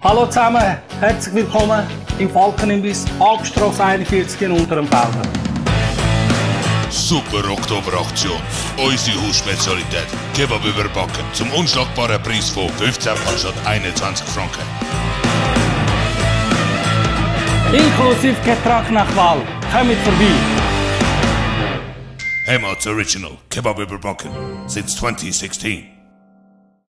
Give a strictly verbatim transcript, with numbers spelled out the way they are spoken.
Hallo zusammen, herzlich willkommen im Falkenimbiss, Alpstrasse einundvierzig in Unterenfelden. Super Oktoberaktion. Unsere Hausspezialität. Kebab überbacken. Zum unschlagbaren Preis von fünfzehn anstatt einundzwanzig Franken. Inklusive Getränk nach Wahl. Kommt vorbei. Heimat's Original. Kebab überbacken. Since twenty sixteen.